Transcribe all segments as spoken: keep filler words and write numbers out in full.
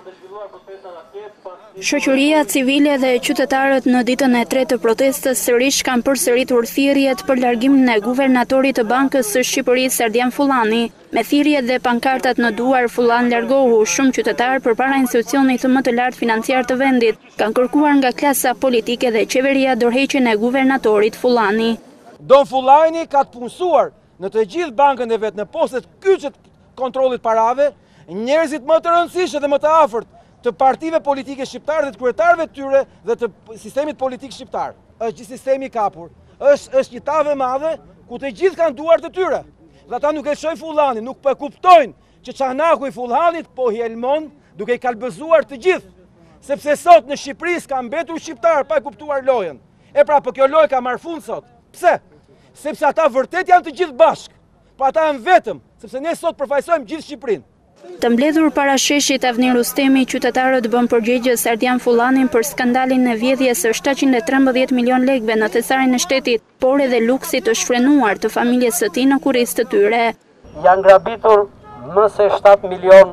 Shoqëria, civile dhe qytetarët në ditën e tretë të protestës sërish kanë përsëritur thirrjet për largimin e Guvernatorit të Bankës së Shqipërisë Ardian Fullani. Me thirrjet dhe pankartat në duar Fullan largohu, shumë qytetarë përpara institucionit më të lartë financiar të vendit kanë kërkuar nga klasa politike dhe qeveria dorëheqjen e Guvernatorit Fullani. Don Fullani ka të punësuar në të gjithë bankën e vetë në postet kyçet kontrollit parave, njerëzit më të rëndësishëm dhe më të afërt të partive politike shqiptare dhe të kryetarëve të tyre dhe të sistemit politik shqiptar. Është një sistemi i kapur, është është një tavë e madhe ku të gjithë kanë duar të tyre. Dhe ata nuk e shohin Fullanin, nuk po e kuptojnë që çanaku i Fullanit po helmon duke i kalbëzuar të gjithë. Sepse sot në Shqipërisë ka mbetur shqiptar pa e kuptuar lojën. E pra, po kjo lojë ka marrë fund sot. Pse? Sepse ata vërtet janë të gjithë bashkë. Po ata janë vetëm, sepse ne sot përfaqësojmë gjithë Shqipërinë. Të mbledhur para sheshit Avni Rustemi, qytetarët bën përgjegjës Ardian Fullanin për skandalin e vjedhjes së shtatëqind e trembëdhjetë milion lekëve në thesarin e shtetit, por edhe luksit të shfrenuar të familjes së tij në kurrizë të tyre. Janë grabitur më se shtatë milion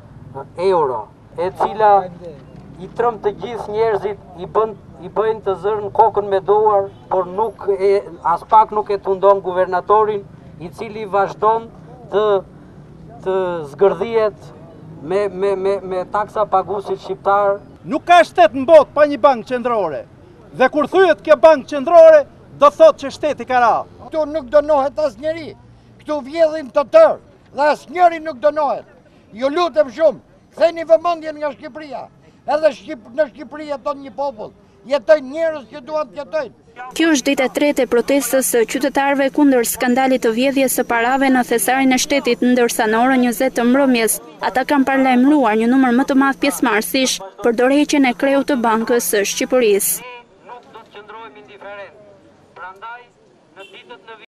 euro, e cila i trëm të gjithë njerëzit i bën i bëjnë të zërnë kokën me duar, por nuk e as pak nuk e tundon guvernatorin, i cili vazhdon të të zgërdhiet me, me, me, me taksa paguesit shqiptar. Nuk ka shtet në botë pa një bankë qendrore. Dhe kur thyet kjo bankë qendrore, do thot që shteti ka ra. Këtu nuk dënohet asnjëri. Këtu vjedhin të tërë dhe asnjëri nuk dënohet. Ju lutem shumë, ktheni vëmendjen nga Shqipëria. Edhe Shqip, në Shqipëri jeton një popull. Jetojnë njerëz që duan të jetojnë. Kjo është dita e tretë e protestës së qytetarëve kundër skandalit të vjedhjes së parave në thesarin e shtetit, ndërsa në orën njëzet të mbrëmjes ata kanë paralajmëruar një numër më të madh pjesëmarrësish për dorëheqjen e kreut të Bankës së Shqipërisë.